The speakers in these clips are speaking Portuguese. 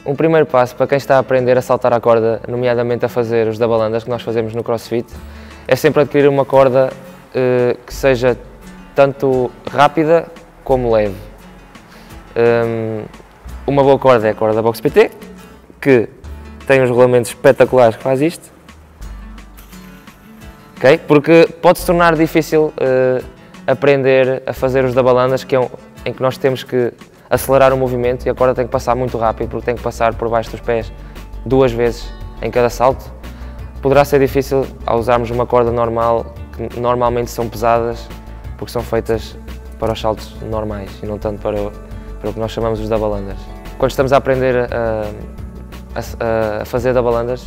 Um primeiro passo para quem está a aprender a saltar a corda, nomeadamente a fazer os double unders que nós fazemos no CrossFit, é sempre adquirir uma corda que seja tanto rápida como leve. Uma boa corda é a corda da Box PT, que tem uns rolamentos espetaculares que faz isto, okay? Porque pode se tornar difícil aprender a fazer os double unders, em que nós temos que acelerar o movimento e a corda tem que passar muito rápido, porque tem que passar por baixo dos pés 2 vezes em cada salto. Poderá ser difícil ao usarmos uma corda normal, que normalmente são pesadas, porque são feitas para os saltos normais e não tanto para o que nós chamamos os double unders. Quando estamos a aprender a fazer double unders,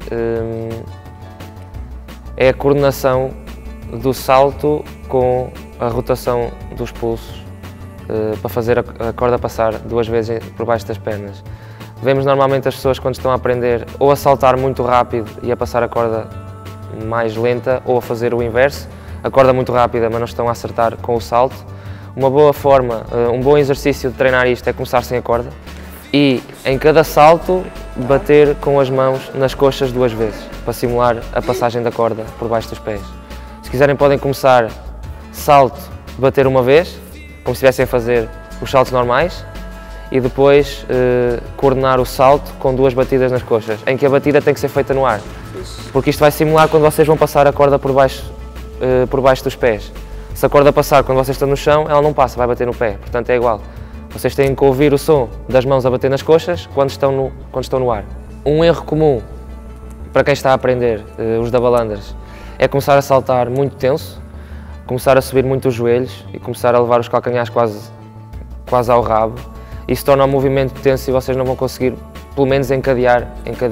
é a coordenação do salto com a rotação dos pulsos para fazer a corda passar 2 vezes por baixo das pernas. Vemos normalmente as pessoas quando estão a aprender ou a saltar muito rápido e a passar a corda mais lenta, ou a fazer o inverso, a corda muito rápida mas não estão a acertar com o salto. Uma boa forma, um bom exercício de treinar isto é começar sem a corda e em cada salto bater com as mãos nas coxas 2 vezes, para simular a passagem da corda por baixo dos pés. Se quiserem podem começar salto, bater uma vez, como se estivessem a fazer os saltos normais, e depois coordenar o salto com 2 batidas nas coxas, em que a batida tem que ser feita no ar, porque isto vai simular quando vocês vão passar a corda por baixo dos pés. Se a corda passar quando vocês estão no chão, ela não passa, vai bater no pé, portanto é igual. Vocês têm que ouvir o som das mãos a bater nas coxas quando estão no ar. Um erro comum para quem está a aprender os double unders é começar a saltar muito tenso, começar a subir muito os joelhos e começar a levar os calcanhares quase ao rabo. Isso torna o movimento tenso e vocês não vão conseguir, pelo menos, encadear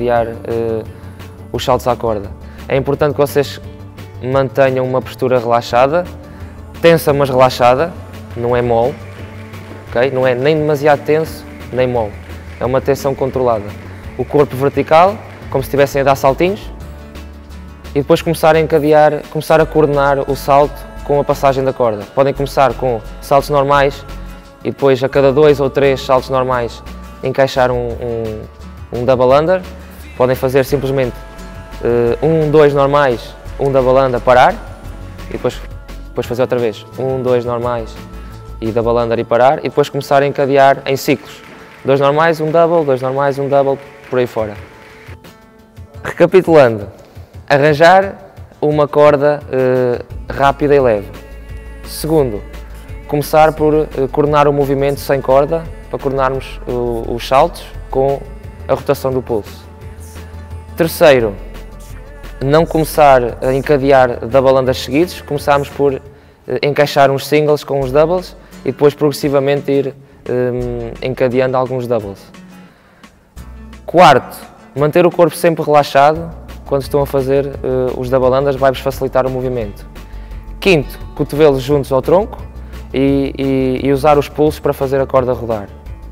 os saltos à corda. É importante que vocês mantenham uma postura relaxada, tensa mas relaxada, não é mole, okay? Não é nem demasiado tenso nem mole, é uma tensão controlada. O corpo vertical, como se estivessem a dar saltinhos, e depois começar a encadear, começar a coordenar o salto com a passagem da corda. Podem começar com saltos normais e depois a cada 2 ou 3 saltos normais encaixar um double under. Podem fazer simplesmente 1, 2 normais, um double under, parar e depois fazer outra vez 1, 2 normais e double under e parar, e depois começar a encadear em ciclos. 2 normais, um double, 2 normais, um double, por aí fora. Recapitulando, arranjar uma corda rápida e leve. Segundo, começar por coordenar o movimento sem corda, para coordenarmos os saltos com a rotação do pulso. Terceiro, não começar a encadear double unders seguidos, começarmos por encaixar uns singles com os doubles e depois progressivamente ir encadeando alguns doubles. Quarto, manter o corpo sempre relaxado quando estão a fazer os double unders, vai-vos facilitar o movimento. Quinto, cotovelos juntos ao tronco e usar os pulsos para fazer a corda rodar.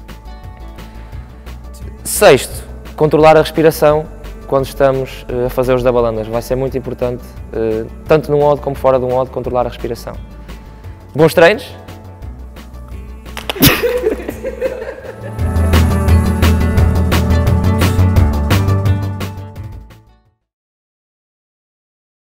Sexto, controlar a respiração quando estamos a fazer os double unders. Vai ser muito importante, tanto num odd como fora de um odd, controlar a respiração. Bons treinos!